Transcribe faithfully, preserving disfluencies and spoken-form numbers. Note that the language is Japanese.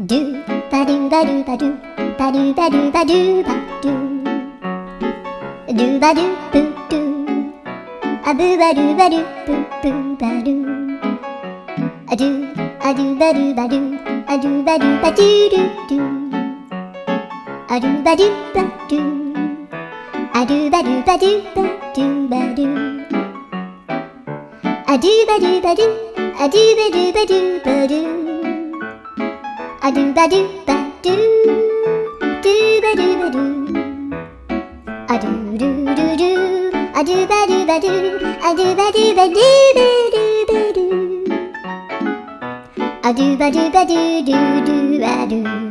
ドゥバドゥバドゥバドゥバドゥバドゥバドゥバドゥドゥバドゥブドゥアブバドゥバドゥブブバドゥアドゥアドゥバドゥバドゥアドゥバドゥバドゥドゥドゥアドゥバドゥバドゥアドゥバドゥバドゥバドゥバドゥアドゥバドゥバドゥアドゥバドゥバドゥバドゥアドゥバドゥバドゥドゥバドゥバドゥアドゥドゥドゥドゥアドゥバドゥバドゥアドゥバドゥバドゥバドゥバドゥアドゥバドゥバドゥドゥドゥバドゥ